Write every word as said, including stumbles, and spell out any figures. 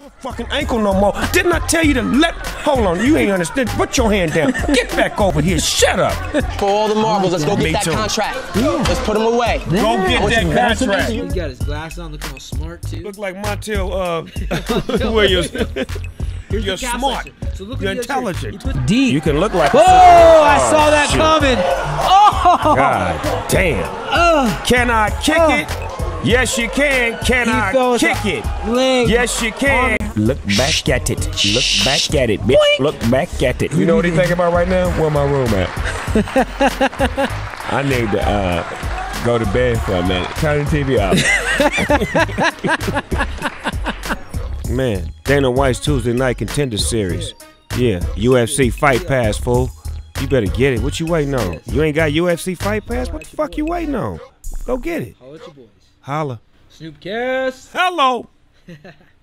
Fucking ankle no more. Didn't I tell you to let... Hold on, you ain't understand. Put your hand down. Get back over here. Shut up. For all the marbles, let's go Me get that too. contract. Let's put him away. Go get that contract. He got his glasses on, looking all smart too. Look like Montel uh, Williams. Here's You're the cap smart. section. So look You're at the intelligent. You, deep. You can look like... Whoa! I Oh, saw that shit. coming. Oh! God damn. Uh, Can I kick uh, it? Yes, you can. Can he I throws kick a it? leg Yes, you can. Look back at it. Look back at it, bitch. Boink. Look back at it. You know what he thinking about right now? Where my room at? I need to uh, go to bed for a minute. Turn the T V off. Man, Dana White's Tuesday Night Contender Series. Yeah, U F C Fight Pass, fool. You better get it. What you waiting on? You ain't got U F C Fight Pass? What the fuck you waiting on? Go get it. Holla at your boys. Holla. Snoop Cast. Hello.